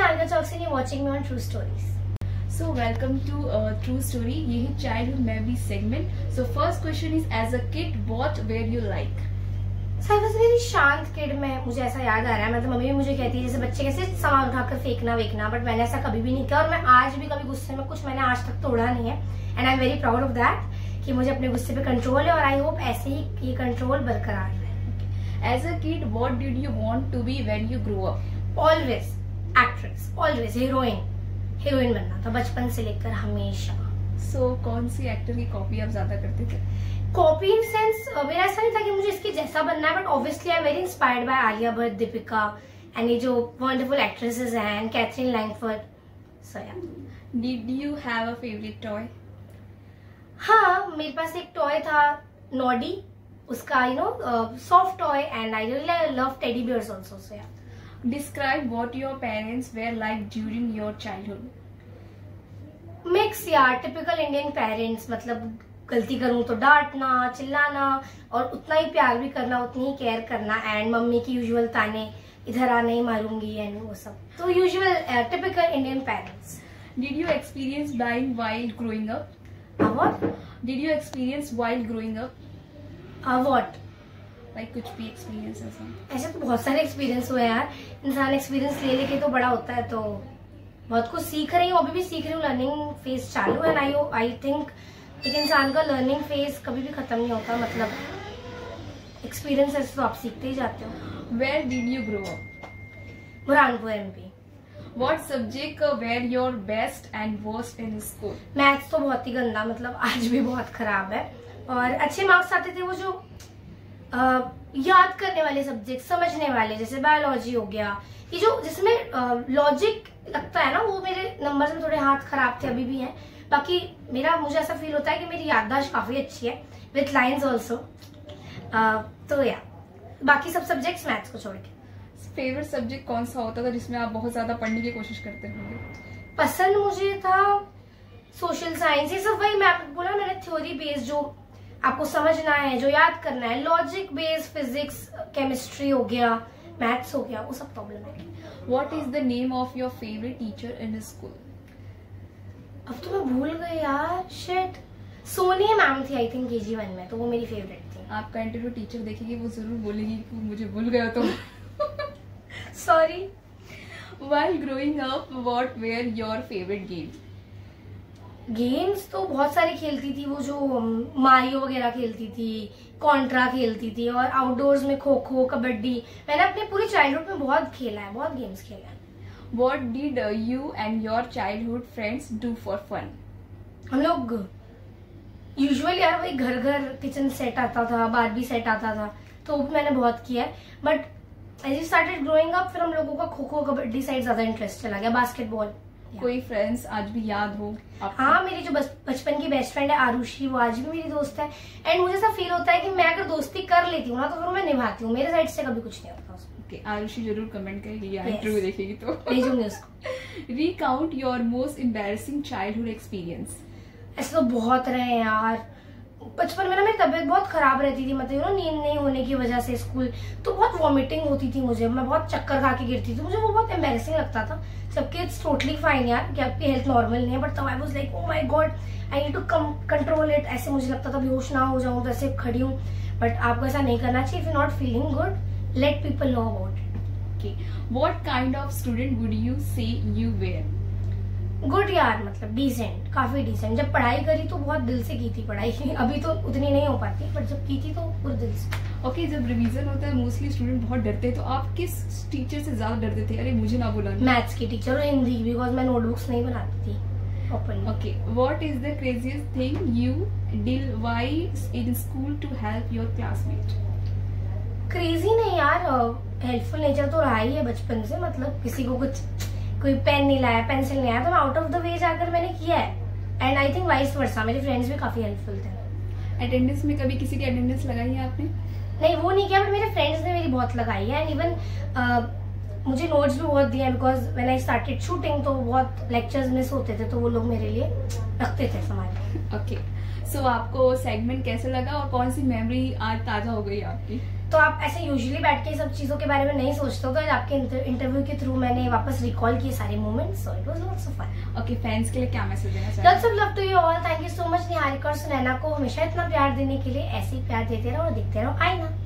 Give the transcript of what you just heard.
Anika Chowks and you're watching me on True Stories. So welcome to True Story. ये है childhood memory segment. So first question is, as a kid, what were you like? So I was a very शांत kid. मुझे ऐसा याद आ रहा है, मतलब mummy भी मुझे कहती है जैसे बच्चे कैसे सामान उठाकर फेंकना वेकना, बट मैंने ऐसा कभी भी नहीं किया और मैं आज भी कभी गुस्से में कुछ मैंने आज तक तोड़ा नहीं है. And I am very proud of that कि मुझे अपने गुस्से पे कंट्रोल है और आई होप ऐसे ही ये कंट्रोल बरकरार रहे. As a kid, what did you want to be when you grew up? Always actress, always heroine बनना था बचपन से लेकर हमेशा. So कौन सी एक्टर की कॉपी आप ज्यादा करते थे? कॉपी इन सेंस मेरा ऐसा नहीं था कि मुझे इसके जैसा बनना है, but obviously I am very inspired by Alia Bhatt, Deepika and ये जो वंडरफुल एक्ट्रेसेस हैं and Catherine Langford. So yeah. Did you have a favorite toy? हाँ, मेरे पास एक टॉय था नॉडी, उसका soft toy, and I really love teddy bears also. So yeah. Describe what your parents were like during your childhood. Mix यार, typical Indian parents, मतलब गलती करूं तो डांटना, चिल्लाना और उतना ही प्यार भी करना, उतनी ही केयर करना, एंड मम्मी की यूजुअल ताने, इधर आ नहीं मारूंगी एंड वो सब. तो usual typical Indian parents. Did you experience dying while growing up? What? Did you experience while growing up? What? Like कुछ भी एक्सपीरियंस ऐसे तो बहुत सारे एक्सपीरियंस हुए यार. इंसान एक्सपीरियंस ले लेके तो बड़ा होता है, तो बहुत कुछ सीख रही हूँ, अभी भी सीख रही हूँ. लर्निंग फेज चालू है. आई थिंक एक इंसान का लर्निंग फेज कभी भी खत्म नहीं होता, मतलब एक्सपीरियंस तो आप सीखते ही जाते हो. Where did you grow up? Burhanpur MP. What subject were your best and worst in school? Maths तो बहुत ही गंदा, मतलब आज भी बहुत खराब है. और अच्छे मार्क्स आते थे वो जो याद करने वाले सब्जेक्ट, समझने वाले, जैसे बायोलॉजी हो गया, ये जो जिसमें लॉजिक लगता है ना, वो मेरे नंबर में थोड़े हाथ खराब थे, अभी भी हैं. बाकी मुझे ऐसा फील होता है कि मेरी याददाश्त काफी अच्छी है विथ लाइंस ऑल्सो. तो या बाकी सब सब्जेक्ट्स मैथ्स को छोड़ के. फेवरेट सब्जेक्ट कौन सा होता था जिसमें आप बहुत ज्यादा पढ़ने की कोशिश करते होंगे? पसंद मुझे था सोशल साइंस, ये सब. वही मैं आपको बोला, मैंने थ्योरी बेस्ड जो आपको समझना है, जो याद करना है, लॉजिक बेस्ड, फिजिक्स, केमिस्ट्री हो गया, मैथ्स हो गया, वो सब प्रॉब्लम है. What is the name of your favorite teacher in school? अब तो मैं भूल गई यार, शिट. सोनी मैम थी आई थिंक KG1 में, तो वो मेरी फेवरेट थी. आपका इंटरव्यू टीचर देखेगी, वो जरूर बोलेगी कि मुझे भूल गया तो. Sorry. While growing up, what were your favorite games? Games तो बहुत सारी खेलती थी, वो जो मारियो वगैरह खेलती थी, कॉन्ट्रा खेलती थी, और आउटडोर्स में खो खो, कबड्डी. मैंने अपने पूरी चाइल्डहुड में बहुत खेला है, बहुत गेम्स खेला है. What did you and your childhood friends do for fun? हम लोग यूजुअली यार वही घर घर किचन सेट आता था, बारबी सेट आता था, तो वो मैंने बहुत किया है. But as you started growing up, फिर हम लोगों का खो खो कबड्डी साइड ज्यादा इंटरेस्ट चला गया, बास्केटबॉल. कोई फ्रेंड्स आज भी याद हो आपको? हाँ, मेरी जो बचपन की बेस्ट फ्रेंड है आरुषि, वो आज भी मेरी दोस्त है. एंड मुझे ऐसा फील होता है कि मैं अगर दोस्ती कर लेती हूँ ना, तो फिर मैं निभाती हूँ. मेरे साइड से कभी कुछ नहीं होता उसको. Okay, आरुषि जरूर कमेंट करेगी या इंटरव्यू देखेगी तो भेजूंगी उसको. Recount your most embarrassing childhood experience. ऐसे तो बहुत रहे हैं यार. बचपन में ना मेरी तबीयत बहुत खराब रहती थी, मतलब नींद नहीं होने की वजह से स्कूल तो बहुत वॉमिटिंग होती थी मुझे, मैं बहुत चक्कर खा के गिरती थी, मुझे वो बहुत एम्बैरेसिंग लगता था. जबकि इट्स टोटली फाइन यार कि आपकी हेल्थ नॉर्मल नहीं है, बट तब I was like oh my god, I need to control it. ऐसे मुझे लगता था बेहोश ना हो जाऊं, तो ऐसे खड़ी हूँ. बट आपको ऐसा नहीं करना चाहिए. If you not feeling good, let people know about it. Okay, what kind of student would you say you were? Good यार, मतलब डिसेंट, काफी डिसेंट. जब पढ़ाई करी तो बहुत दिल से की थी पढ़ाई. अभी तो उतनी नहीं हो पाती, बट जब की थी तो पूरे दिल से. ओके, जब रिवीजन होता है मोस्टली स्टूडेंट बहुत डरते हैं, तो आप किस टीचर से ज्यादा डरते थे? अरे मुझे ना बुलाना. मैथ्स की टीचर और हिंदी, बिकॉज मैं नोटबुक्स नहीं बनाती थी properly. Okay, what is the craziest thing you did while in school to help your classmate? Crazy नहीं यार, हेल्पफुल नेचर तो रहा ही है बचपन से. मतलब किसी को कोई पेन नहीं लाया, पेंसिल नहीं आया, तो मैं आउट ऑफ द वे जाकर मैंने किया है. And I think vice versa, मेरे फ्रेंड्स भी काफी हेल्पफुल थे. अटेंडेंस में कभी किसी की अटेंडेंस लगाई है आपने? नहीं, वो नहीं किया, बट मेरे फ्रेंड्स ने मेरी बहुत लगाई है. एंड इवन मुझे नोट्स भी बहुत दिए, because when I started shooting तो बहुत लेक्चर्स मिस होते थे, तो वो लोग मेरे लिए रखते थे संभाल. ओके, सो आपको सेगमेंट कैसे लगा और कौन सी मेमोरी आज ताजा हो गई आपकी? तो आप ऐसे यूजुअली बैठ के सब चीजों के बारे में नहीं सोचते हो, तो आज आपके इंटरव्यू के थ्रू मैंने वापस रिकॉल किए सारे moments, so it was lots of fun. Okay, fans के लिए क्या मैसेज देना चाहते lots of love to you all. Thank you so much Niharika और सुनैना को हमेशा इतना प्यार देने के लिए। ऐसे ही प्यार देते रहो और देखते रहो आईना।